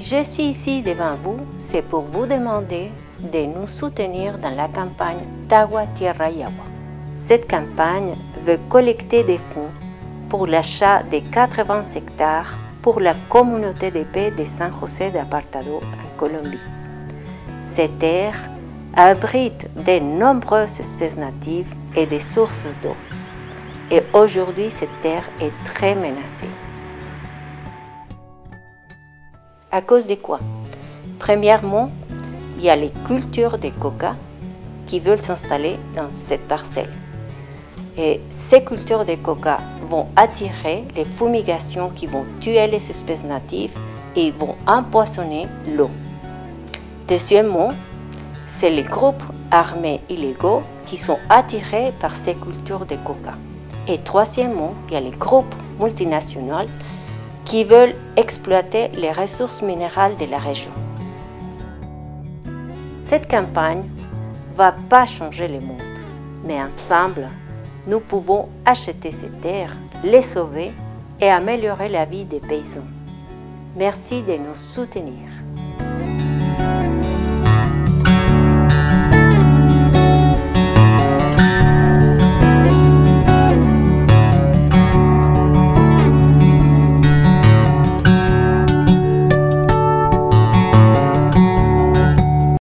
je suis ici devant vous, c'est pour vous demander de nous soutenir dans la campagne Tagua Tierra y Agua. Cette campagne veut collecter des fonds pour l'achat de 80 hectares pour la communauté de paix de San José de Apartado en Colombie. Cette terre abrite de nombreuses espèces natives et des sources d'eau. Et aujourd'hui, cette terre est très menacée. À cause de quoi? Premièrement, il y a les cultures de coca qui veulent s'installer dans cette parcelle. Et ces cultures de coca vont attirer les fumigations qui vont tuer les espèces natives et vont empoisonner l'eau. Deuxièmement, c'est les groupes armés illégaux qui sont attirés par ces cultures de coca. Et troisièmement, il y a les groupes multinationaux qui veulent exploiter les ressources minérales de la région. Cette campagne ne va pas changer le monde, mais ensemble, nous pouvons acheter ces terres, les sauver et améliorer la vie des paysans. Merci de nous soutenir.